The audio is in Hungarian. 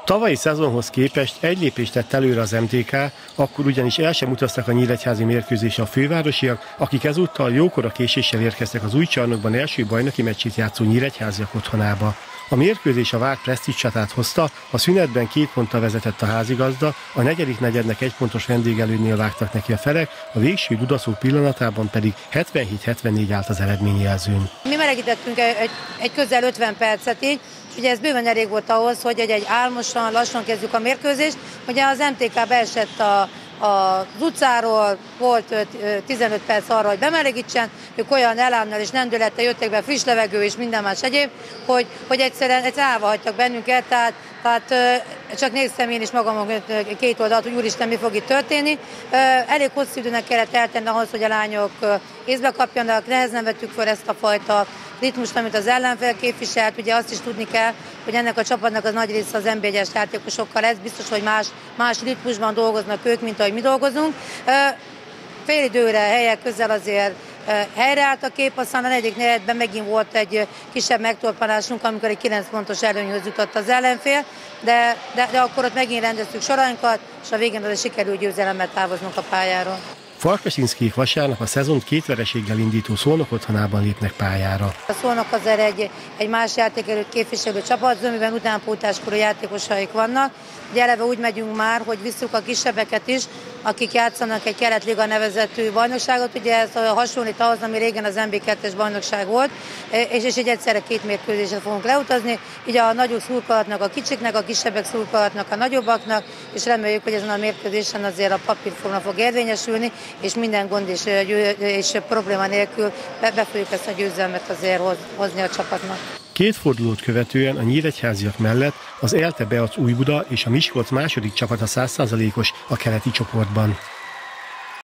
tavalyi szezonhoz képest egy lépést tett előre az MTK, akkor ugyanis el sem utaztak a nyíregyházi mérkőzésre a fővárosiak, akik ezúttal jókora késéssel érkeztek az új csarnokban első bajnoki meccsét játszó nyíregyháziak otthonába. A mérkőzés a várt presztízs csatát hozta, a szünetben 2 ponttal vezetett a házigazda, a negyedik negyednek 1 pontos vendégelőnynél vágtak neki a felek, a végső dudaszó pillanatában pedig 77-74 állt az eredményjelzőn. Mi melegítettünk egy közel 50 percet így, és ugye ez bőven elég volt ahhoz, hogy egy álmosan, lassan kezdjük a mérkőzést. Ugye az MTK beesett az utcáról, volt 15 perc arra, hogy bemelegítsen, ők olyan elánnal és lendülettel jöttek be, friss levegő és minden más egyéb, hogy egyszerűen állva hagytak bennünket, tehát csak néztem én is magamon két oldalt, hogy úristen, mi fog itt történni. Elég hosszú időnek kellett eltenni ahhoz, hogy a lányok észbe kapjanak, nehezen vettük fel ezt a fajta ritmust, amit az ellenfél képviselt. Ugye azt is tudni kell, hogy ennek a csapatnak az nagy része az NB1-es játékosokkal lesz, biztos, hogy más ritmusban dolgoznak ők, mint ahogy mi dolgozunk. Fél időre helyek közel azért helyreállt a kép, aztán a negyedik negyedben megint volt egy kisebb megtorpanásunk, amikor egy 9 pontos előnyhöz jutott az ellenfél, de akkor ott megint rendeztük sorainkat, és a végén azért sikerült győzelemmel távoznunk a pályáról. Farkasinszkijék vasárnap a szezont 2 vereséggel indító Szolnok otthonában lépnek pályára. A Szolnok azért egy más játékerőt képviselő csapat, zömiben utánpótláskorú játékosaik vannak. Ugye eleve úgy megyünk már, hogy visszük a kisebbeket is, akik játszanak egy keretliga nevezetű bajnokságot. Ugye ez hasonlít ahhoz, ami régen az NB2-es bajnokság volt, és így egyszerre 2 mérkőzésre fogunk leutazni. Így a nagyok szurkolhatnak a kicsiknek, a kisebbek szurkolhatnak a nagyobbaknak, és reméljük, hogy ezen a mérkőzésen azért a papírforma fog érvényesülni, és minden gond és probléma nélkül be fogjuk ezt a győzelmet azért hozni a csapatnak. 2 fordulót követően a nyíregyháziak mellett az ELTE Beac Újbuda és a Miskolc második csapata 100%-os a keleti csoportban.